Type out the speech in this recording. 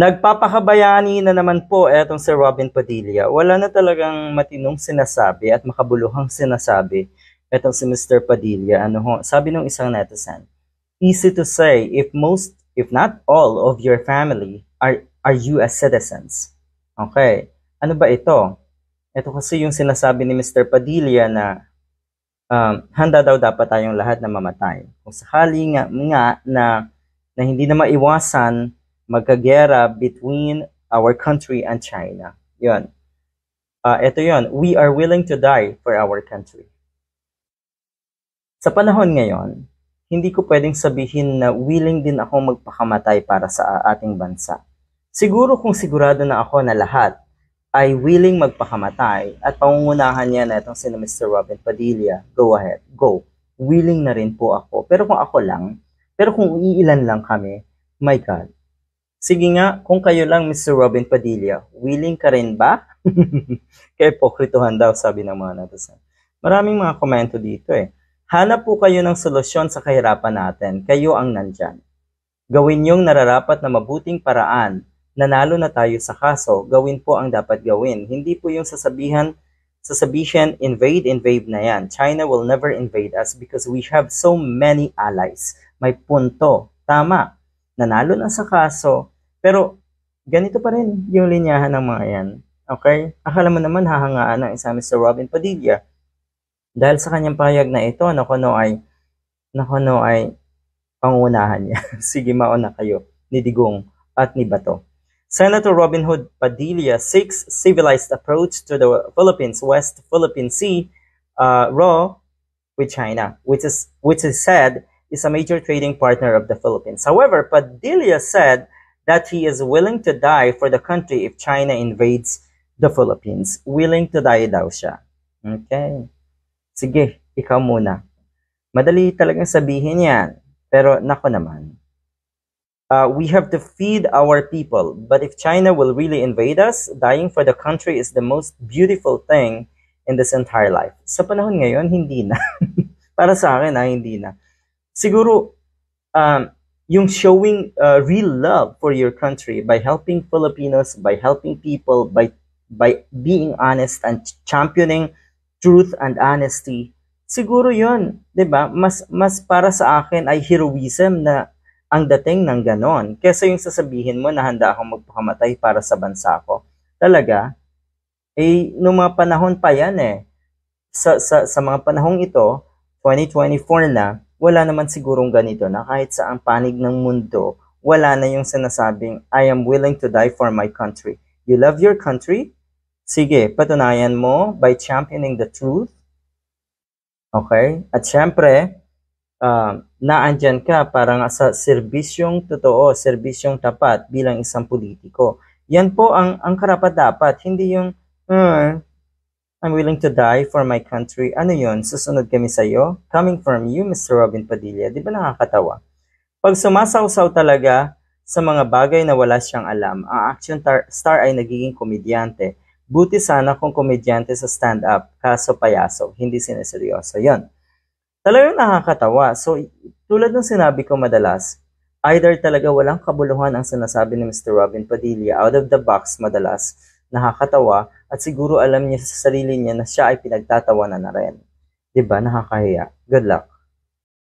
Nagpapakabayani na naman po etong si Robin Padilla. Wala na talagang matinong sinasabi at makabuluhang sinasabi etong si Mr. Padilla. Ano ho? Sabi ng isang netizen, easy to say if not all of your family are US citizens. Okay. Ano ba ito? Ito kasi yung sinasabi ni Mr. Padilla na handa daw dapat tayong lahat na mamatay. Kung sakali nga na hindi na maiwasan magkagera between our country and China. Yun. Ito yun. We are willing to die for our country. Sa panahon ngayon, hindi ko pwedeng sabihin na willing din ako magpakamatay para sa ating bansa. Siguro kung sigurado na ako na lahat ay willing magpakamatay at pangungunahan niya na itong si Mr. Robin Padilla, go ahead, go. Willing na rin po ako. Pero kung iilan lang kami, my God. Sige nga, kung kayo lang, Mr. Robin Padilla, willing ka rin ba? Kaya pokrituhan daw, sabi ng mga netizen. Maraming mga komento dito eh. Hanap po kayo ng solusyon sa kahirapan natin. Kayo ang nandyan. Gawin yung nararapat na mabuting paraan. Nanalo na tayo sa kaso. Gawin po ang dapat gawin. Hindi po yung sasabihin, invade na yan. China will never invade us because we have so many allies. May punto. Tama. Nanalo na sa kaso. Pero, ganito pa rin yung linyahan ng mga yan. Okay? Akala mo naman hahangaan ng isa Mr. Robin Padilla. Dahil sa kanyang pahayag na ito, nakuno ay pangunahan niya. Sige, mauna kayo, ni Digong at ni Bato. Senator Robin Hood Padilla seeks civilized approach to the Philippines West Philippine Sea raw with China, which is said is a major trading partner of the Philippines. However, Padilla said that he is willing to die for the country if China invades the Philippines. Willing to die daw siya. Okay. Sige, ikaw muna. Madali talagang sabihin yan. Pero nako naman. We have to feed our people. But if China will really invade us, dying for the country is the most beautiful thing in this entire life. Sa panahon ngayon, hindi na. Para sa akin, hindi na. Siguro, yung showing real love for your country by helping Filipinos, by helping people, by being honest and championing truth and honesty, siguro yun, 'di ba? Mas para sa akin ay heroism na ang dating ng ganon. Kesa yung sasabihin mo na handa akong magpakamatay para sa bansa ko. Talaga, nung mga panahon pa yan Sa mga panahong ito, 2024 na, wala naman sigurong ganito na kahit sa ang panig ng mundo, wala na yung sinasabing, I am willing to die for my country. You love your country? Sige, patunayan mo by championing the truth. Okay? At syempre, naandyan ka para nga sa serbisyong totoo, serbisyong tapat bilang isang politiko. Yan po ang karapat-dapat. Hindi yung, I'm willing to die for my country. Ano yun? Susunod kami sa'yo? Coming from you, Mr. Robin Padilla. Di ba nakakatawa? Pag sumasaw-saw talaga sa mga bagay na wala siyang alam, ang action star ay nagiging komedyante. Buti sana kung komedyante sa stand-up, kaso payaso, hindi sineseryoso. Yun. Talagang nakakatawa. So, tulad ng sinabi ko madalas, either talaga walang kabuluhan ang sinasabi ni Mr. Robin Padilla, out of the box madalas, nakakatawa, at siguro alam niya sa sarili niya na siya ay pinagtatawanan na rin. Diba? Nakakahiya. Good luck.